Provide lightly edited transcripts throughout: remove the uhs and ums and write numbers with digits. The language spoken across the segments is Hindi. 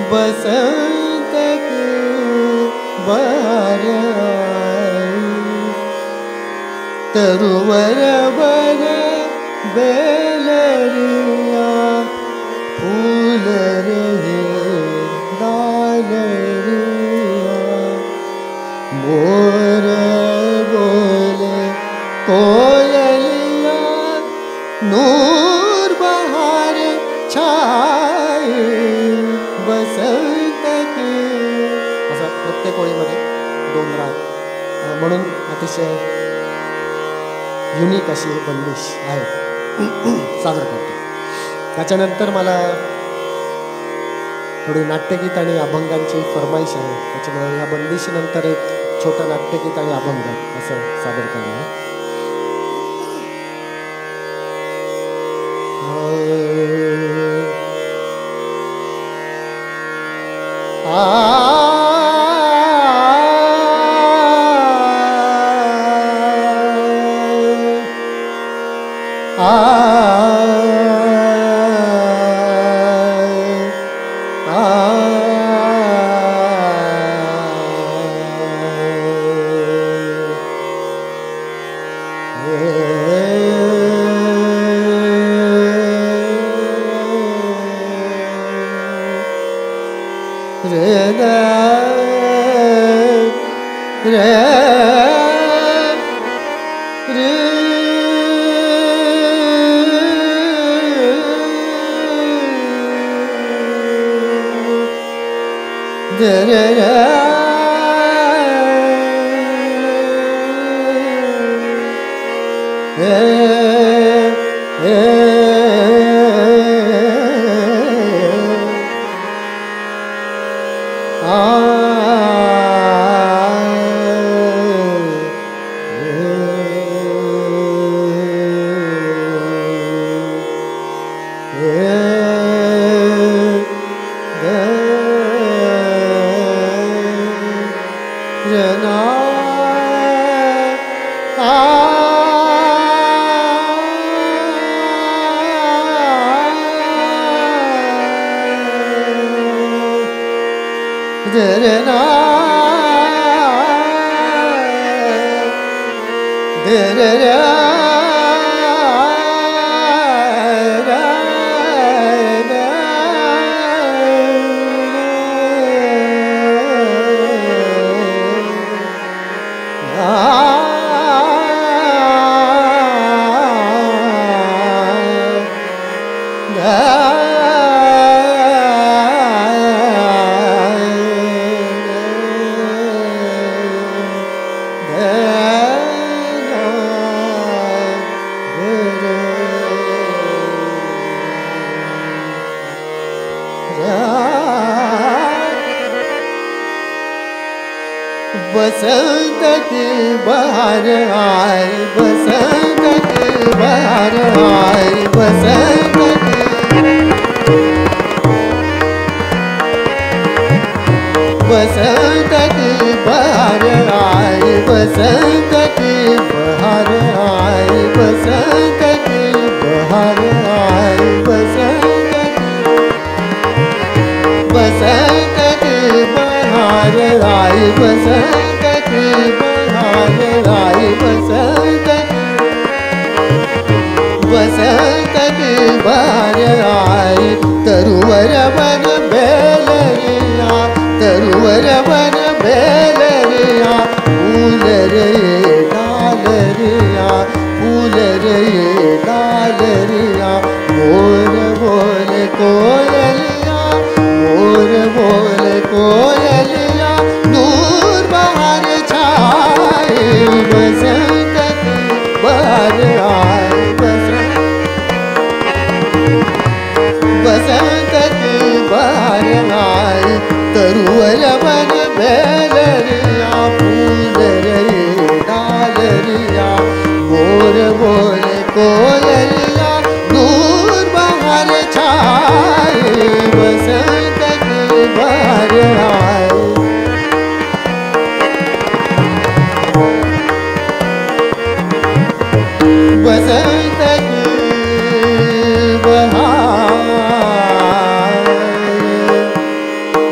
बसंत की बहार आई, तरुवर बने बेलरिया, फूल रहे डालरिया, मोर बोले कोयलिया, नूर बहार छाए बसंत की. असं प्रत्येक ओळीमध्ये 2 राग म्हणून अतिशय युनिक अशी ही बंदिश आहे सादर करतो. त्याच्यानंतर मला थोडी नाट्यगीत आणि अभंगांची फरमाईश आहे, त्याच्यामुळे या बंदिशीनंतर एक छोटं नाट्यगीत आणि अभंग असं सादर करणार आहे. बसंत की बहार आई, बसंत की बहार आई, बसंत की बहार आई, बसंत की बहार आई, बसंत की बहार आई, बसंत की बहार आई, बसंत की बहार आई, बसंत की बहार आई, तरुवर बन बेलरिया, तरुवर बन बेलरिया, फूल रे डालरिया, फूल रे डालरिया, मोर बोले कोयलिया, मोर बोले कोयलिया, नूर बहार छाए बसंत की बहार आई, बसंत की बहार आई, तरुवर बन बेलरिया, फूल रे डालरिया, मोर बोले कोयलिया, नूर बहार छाए बसंत की बहार आई. बसंत की बहार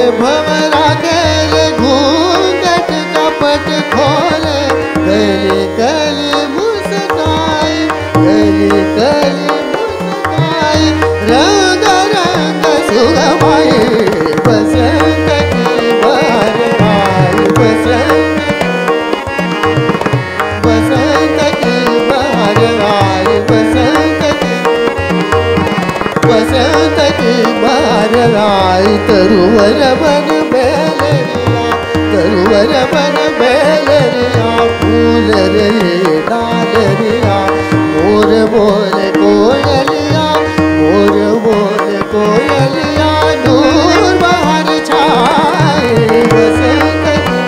भंवरा खेले घूंघट कपट खोले कली कली मुस्काई कली कली मुस्काई रंग रंग सुगमाई बसंत की बार आई बसंत की बार आई बसंत की बार आई तरुवर बन बेलरिया फूल रे डालरिया मोर मोर कोयलिया मोर मोर कोयलिया दूर बाहर छाए बसंत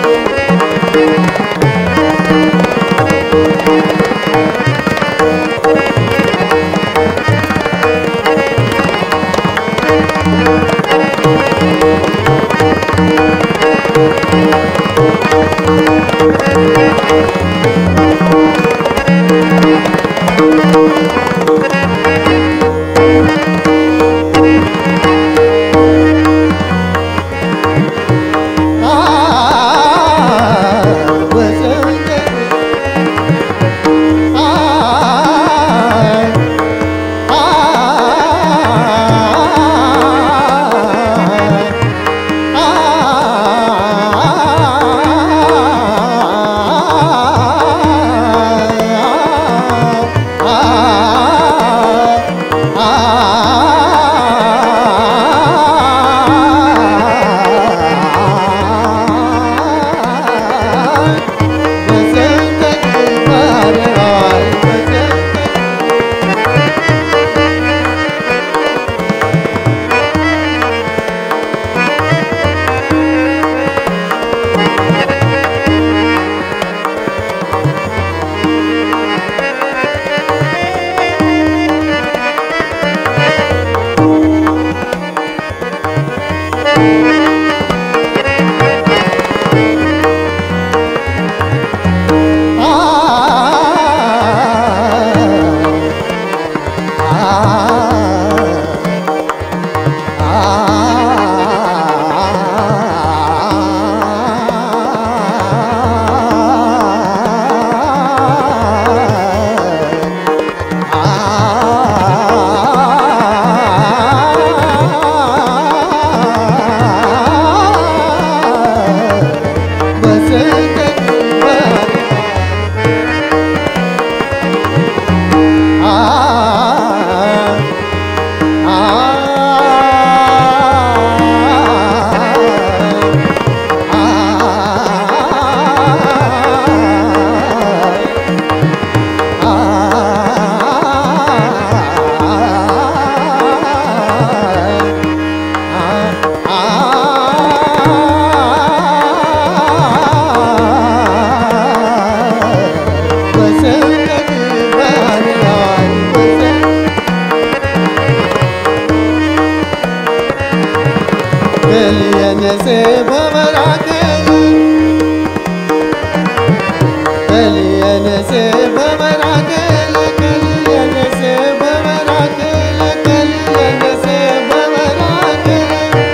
से भंवरा खेले कलियन से भंवरा खेले कलियन से भंवरा खेले कलियन से भंवरा खेले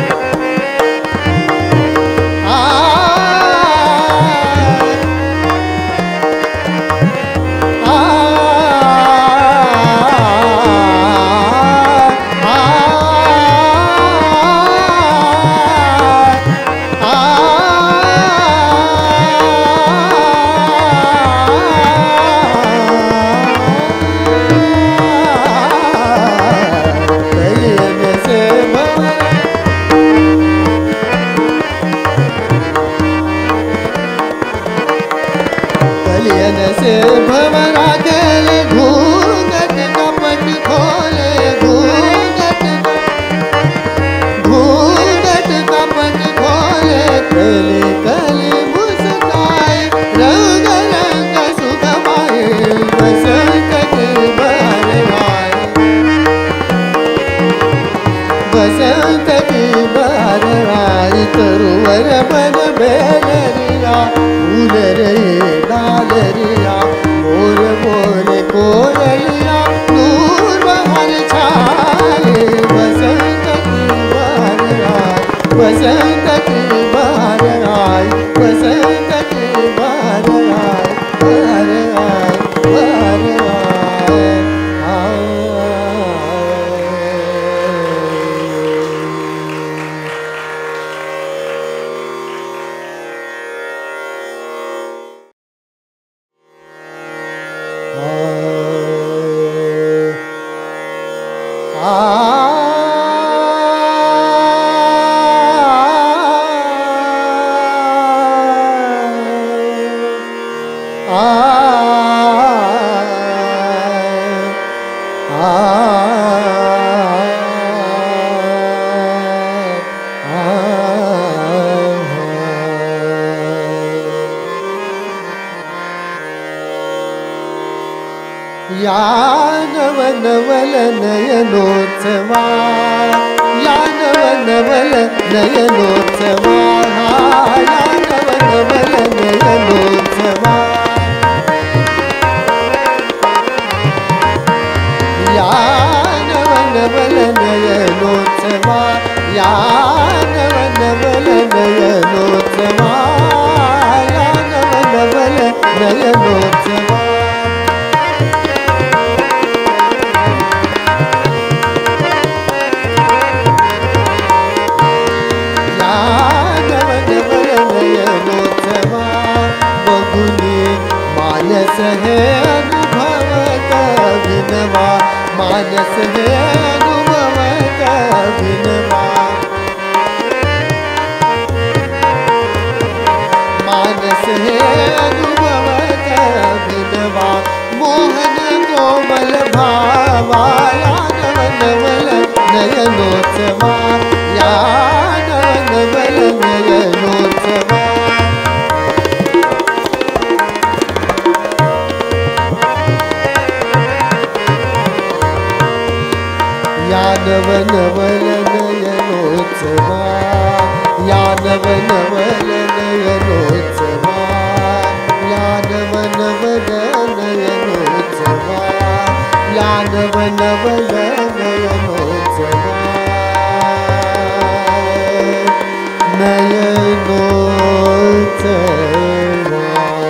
से भंवरा खेले घूंघट कपट खोले घूंघट कपट खोले कली कली मुस्काए रंग रंग सुगमाए बसंत की बार आई बसंत की बार आई तरुवर बन बेलरिया फूल रे डालरिया मोर मोर कोयलिया दूर बाहर छाए बसंत की बार आई बसंत या नवनवल नयनोत्सवा, या नवनवल नयनोत्सवा, या नवनवल नयनोत्सवा, या नवनवल नयनोत्सवा, या नवनवल नयनोत्सवा, या नवनवल नयनोत्सवा, मानस है अनुभवत अभिनवा, मानस है अनुभवत अभिनवा, मानस है अनुभवत अभिनवा, मोहन कोमल भावा, या नवनवल नयनोत्सवा, या नवनवल नयनोत्सवा, या नवनवल नयनोत्सवा, या नवनवल नयनोत्सवा, या नवनवल नयनोत्सवा, या नवनवल नयनोत्सवा, नयनोत्सवा,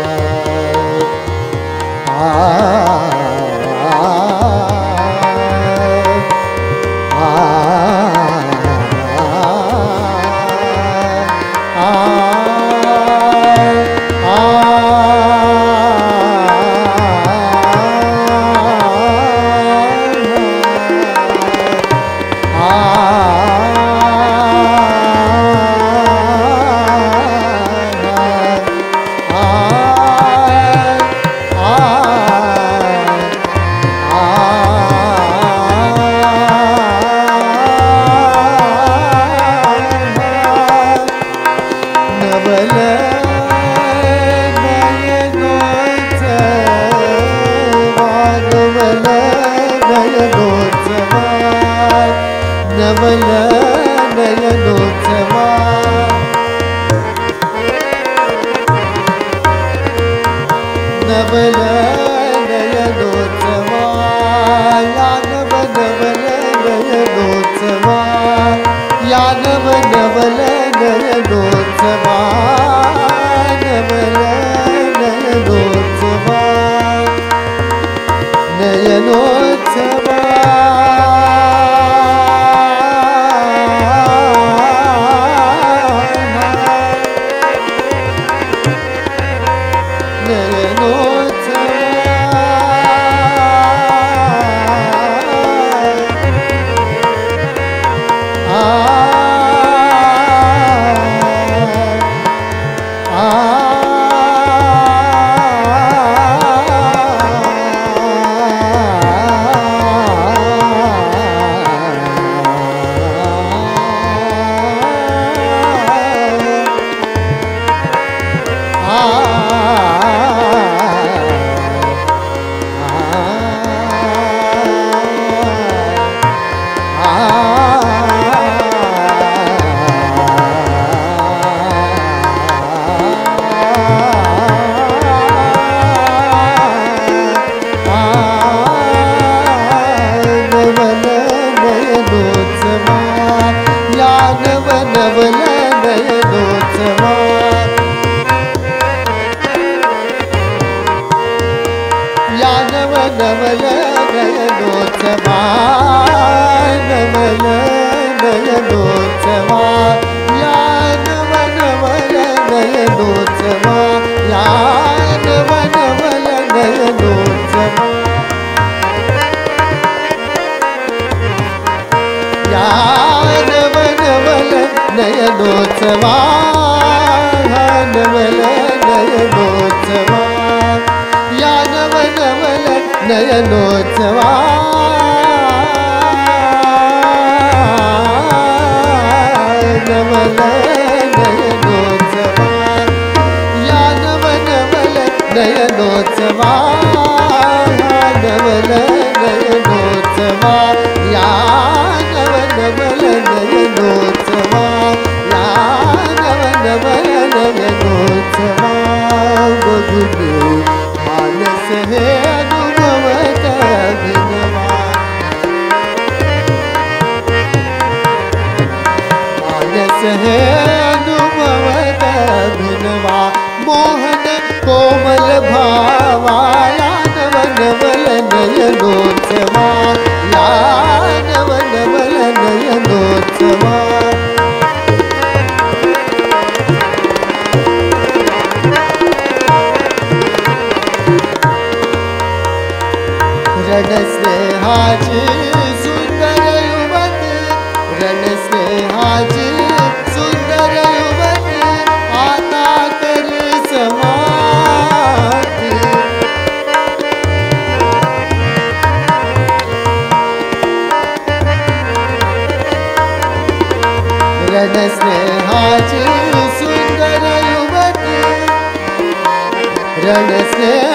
नवल नयनोत्सवा, नवल नयनोत्सवा, या नवनवल नयनोत्सवा, या नवनवल नयनोत्सवा, नवल नयनोत्सवा, नयनोत्सवा, नवल नयनोत्सवा, नवल नयनोत्सवा, या नवनवल नयनोत्सवा, या नवनवल नयनोत्सवा, नयनोत्सवा नवल नयनोत्सवा या नवल नयनोत्सवा नवल नयनोत्सवा या नवल नयनोत्सवा नवल नयनोत्सवा या नवल नयनोत्सवा या नवल नयनोत्सवा बघून मानस हे अनुभवत अभिनवा मानस हे अनुभवत अभिनवा मोहन कोमल भावा या नवल नयनोत्सवा या नवल नयनोत्सवा रणस्नेहाची सुंदर युवती रणस्नेहाची सुंदर युवती आता करी समाती रणस्नेहाची सुंदर युवती रणस्नेहा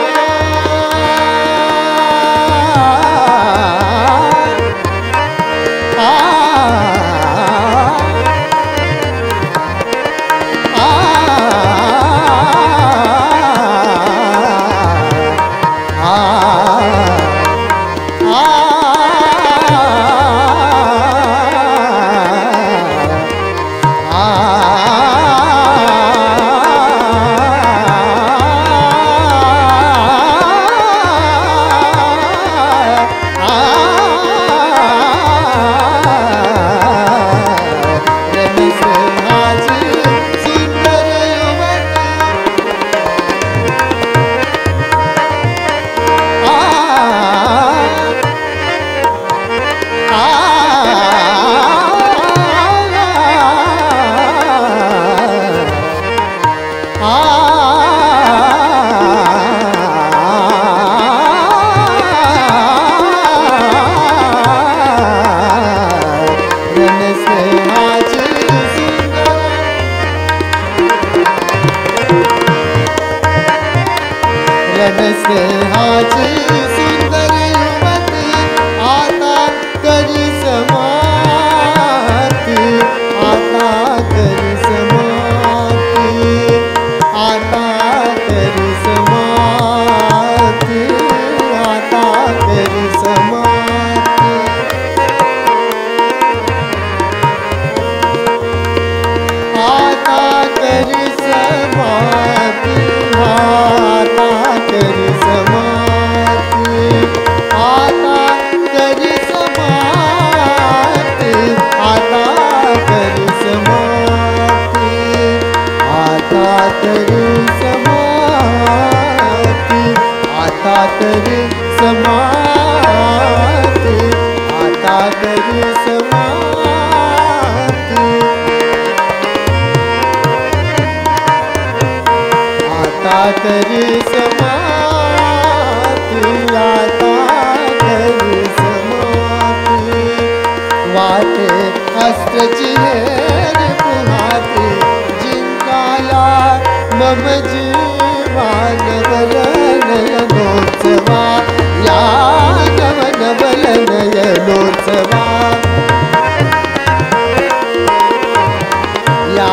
रणस्नेहाची सुंदर युवती आता करी समाती आता करी समाती आता करी समाती आता करी समाती आता करी समाती आता करी समाती आता करी समाती आता करी समाती आता करी समाती आता करी समाती आता करी समाती आता करी समाती आता करी समाती वाटे अस्त्रची हेर पुहाते जिंकाला मम जीवा नवल नयनोत्सवा या नवल नयनोत्सवा या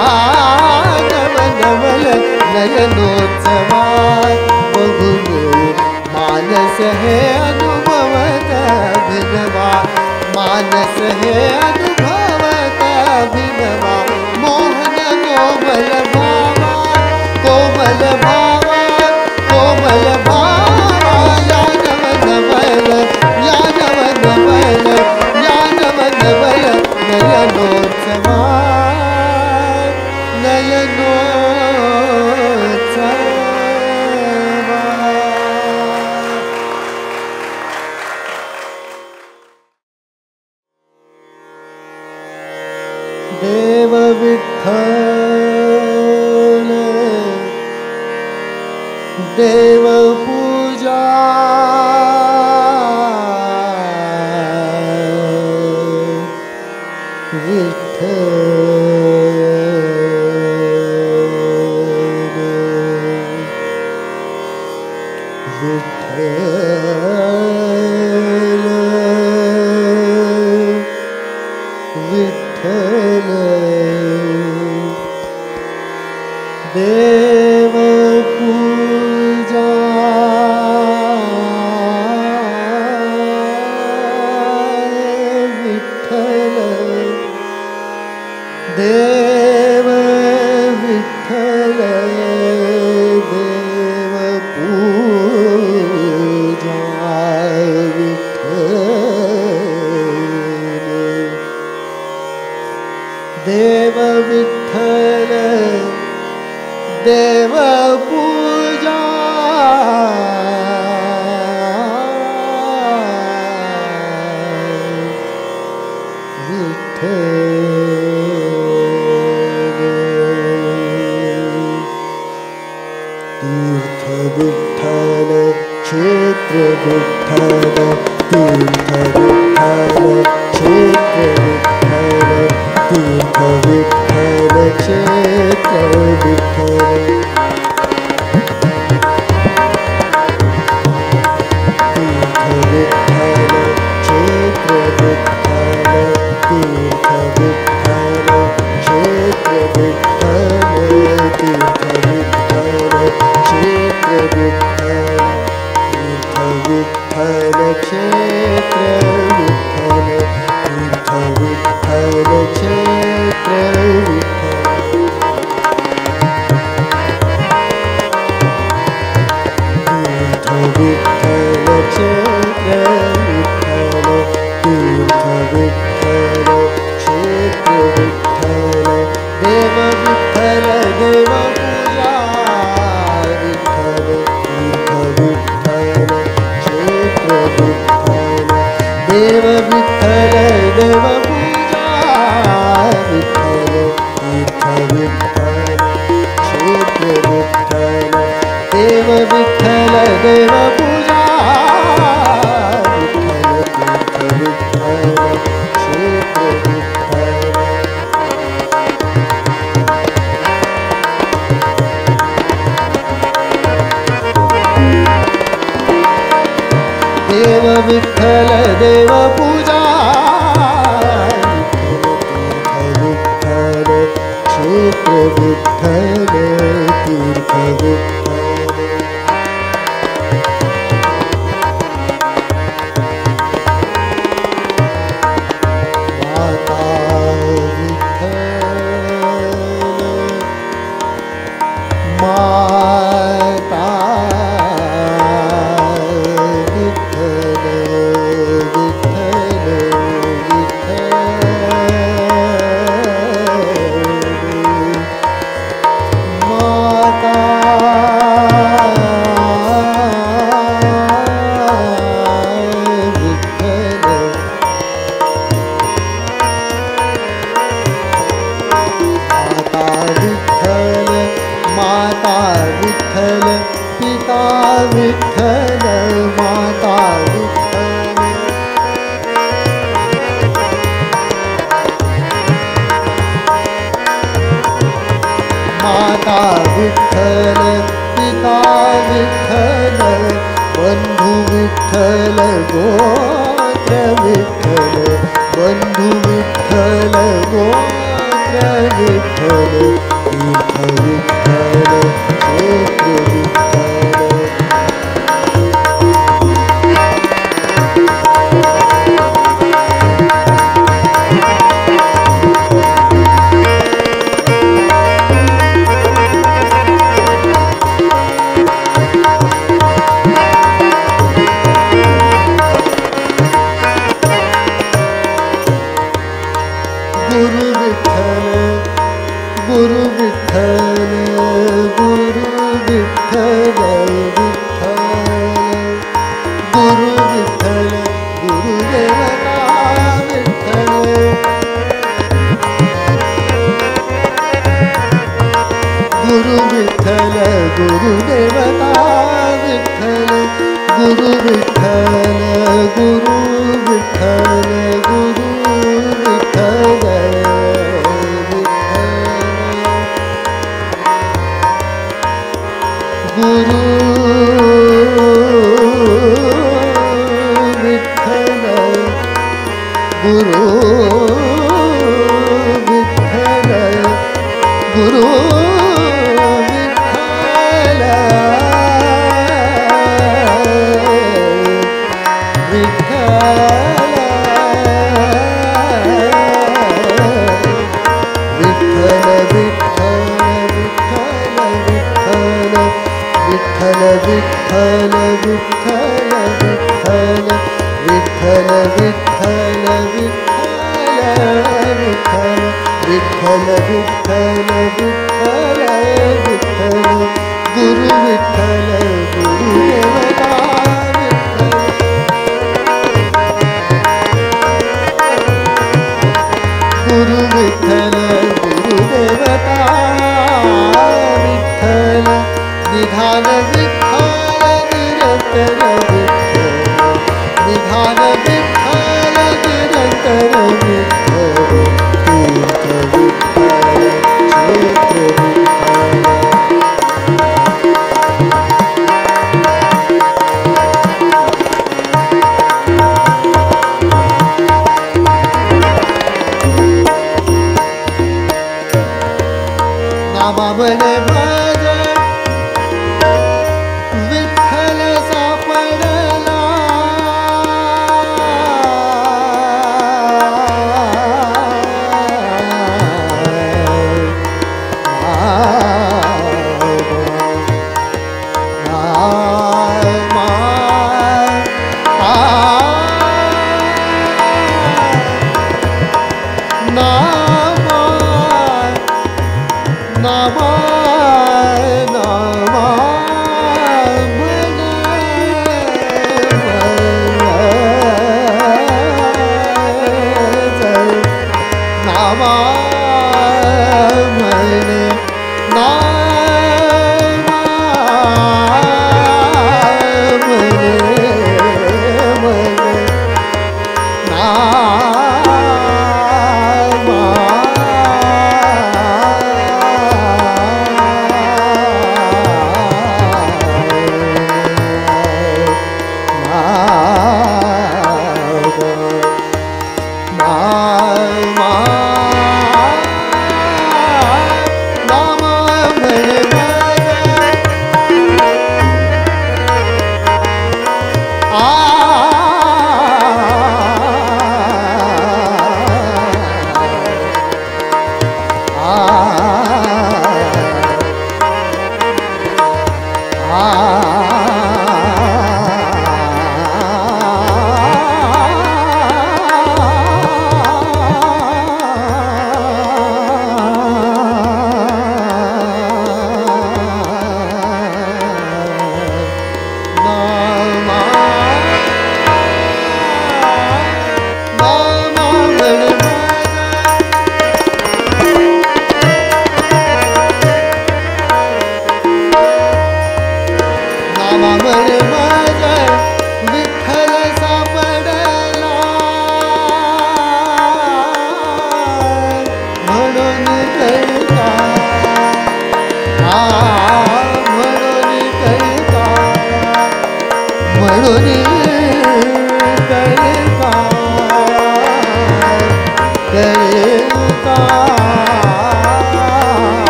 नवल नयनोत्सवा बघून मानस हे अनुभवत अभिनवा मानस हे अनुभवत अभिनवा मोहन कोमल भावा कोमल भावा कोमल भावा या नवल या नवल या नवल नयनोत्सवा नयनोत्सवा देव पूजा देव विठ्ठल देव पूजा तीर्थ विठ्ठल क्षेत्र विठ्ठल तीर्थ विठ्ठल क्षेत्र विठ्ठल तीर्थ विठ्ठल क्षेत्र विठ्ठल तीर्थ विठ्ठल क्षेत्र विठ्ठल तीर्थ विठ्ठल क्षेत्र विठ्ठल तीर्थ विठ्ठल क्षेत्र विठ्ठल तीर्थ विठ्ठल क्षेत्र विठ्ठल तीर्थ विठ्ठल क्षेत्र विठ्ठल तीर्थ विठ्ठल क्षेत्र विठ्ठल तीर्थ विठ्ठल क्षेत्र विठ्ठल देव विठ्ठल देव पूजा विठ्ठल तीर्थ विठ्ठल क्षेत्र विठ्ठल देव विठ्ठल देव पूजा विठ्ठल तीर्थ विठ्ठल क्षेत्र विठ्ठल देव विठ्ठल देव पूजा विठ्ठल तीर्थ विठ्ठल क्षेत्र विठ्ठल देव विठ्ठल देव पूजा विठ्ठल विठ्ठल क्षेत्र विठ्ठल तीर्थ विठ्ठल माता विठ्ठल माता माता विठ्ठल पिता विठ्ठल माता विठ्ठल माता विठ्ठल पिता विठ्ठल बंधु विठ्ठल गोत्र विठ्ठल बंधु विठ्ठल गोत्र विठ्ठल तीर्थ विठ्ठल क्षेत्र विठ्ठल गुरु विठ्ठल गुरु विठ्ठल गुरु विठ्ठल विठ्ठल गुरु विठ्ठल गुरुदेवता विठ्ठल गुरु विठ्ठल गुरुदेवता गुरु विठ्ठल गुरु विठ्ठल गुरु विठ्ठल गुरु विठ्ठल गुरु विठ्ठल गुरु विठ्ठल विठ्ठल विठ्ठल विठ्ठल विठ्ठल विठ्ठल विठ्ठल विठ्ठल विठ्ठल गुरु विठ्ठल गुरुदेवता गुरु विठ्ठल गुरुदेवता विठ्ठल निधान विठ्ठल निरंतर विठ्ठल निधान विठ्ठल निरंतर विठ्ठल तीर्थ विठ्ठल क्षेत्र विठ्ठल नामावने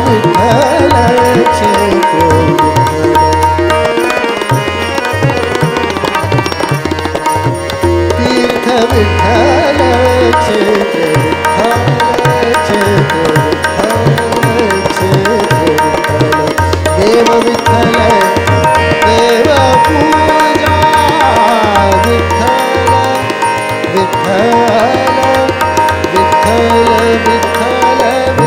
विठ्ठल क्षेत्र तीर्थ विठ्ठल क्षेत्र देव विठ्ठल देव पूजा विठ्ठल विठ्ठल विठ्ठल विठ्ठल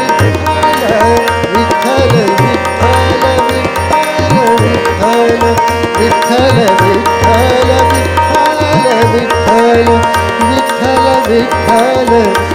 विठ्ठल विठ्ठल विठ्ठल विठ्ठल विठ्ठल विठ्ठल विठ्ठल विठ्ठल विठ्ठल विठ्ठल